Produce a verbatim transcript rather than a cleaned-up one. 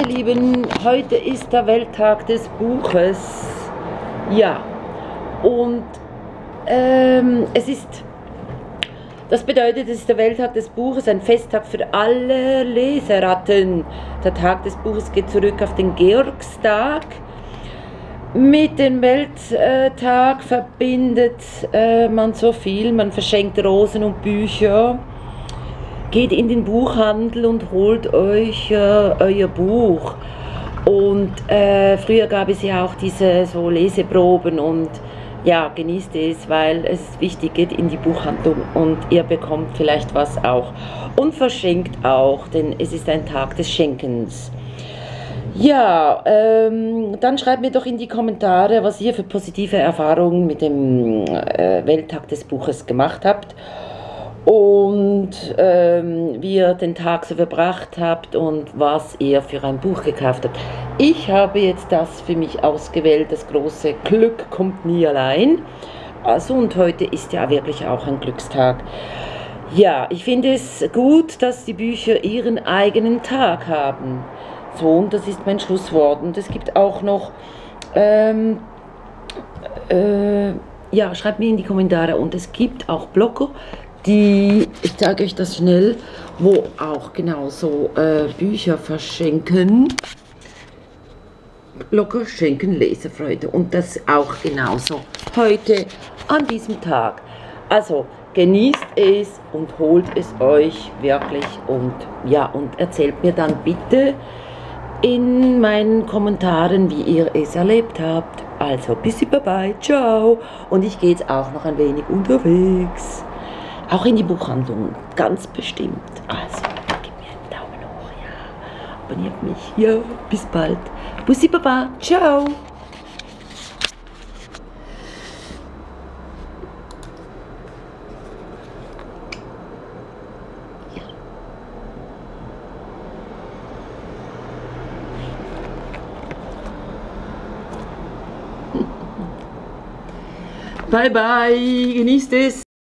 meine Lieben, heute ist der Welttag des Buches. Ja, und ähm, es ist, das bedeutet, es ist der Welttag des Buches, ein Festtag für alle Leseratten. Der Tag des Buches geht zurück auf den Georgstag. Mit dem Welttag verbindet äh, man so viel, man verschenkt Rosen und Bücher. Geht in den Buchhandel und holt euch äh, euer Buch. Und äh, früher gab es ja auch diese so Leseproben und ja, genießt es, weil es ist wichtig, geht in die Buchhandlung und ihr bekommt vielleicht was auch. Und verschenkt auch, denn es ist ein Tag des Schenkens. Ja, ähm, dann schreibt mir doch in die Kommentare, was ihr für positive Erfahrungen mit dem äh, Welttag des Buches gemacht habt. Und ähm, wie ihr den Tag so verbracht habt und was ihr für ein Buch gekauft habt. Ich habe jetzt das für mich ausgewählt, das große Glück kommt nie allein. Also und heute ist ja wirklich auch ein Glückstag. Ja, ich finde es gut, dass die Bücher ihren eigenen Tag haben. So, und das ist mein Schlusswort. Und es gibt auch noch, ähm, äh, ja, schreibt mir in die Kommentare. Und es gibt auch Blogger, die, ich zeige euch das schnell, wo auch genauso äh, Bücher verschenken. Blogger schenken Lesefreude und das auch genauso heute an diesem Tag. Also genießt es und holt es euch wirklich und ja, und erzählt mir dann bitte in meinen Kommentaren, wie ihr es erlebt habt. Also bis bye, ciao. Und ich gehe jetzt auch noch ein wenig unterwegs. Auch in die Buchhandlung, ganz bestimmt. Also, gib mir einen Daumen hoch, ja. Abonniert mich, ja. Bis bald. Bussi Baba, ciao. Ja. Bye bye, genießt es.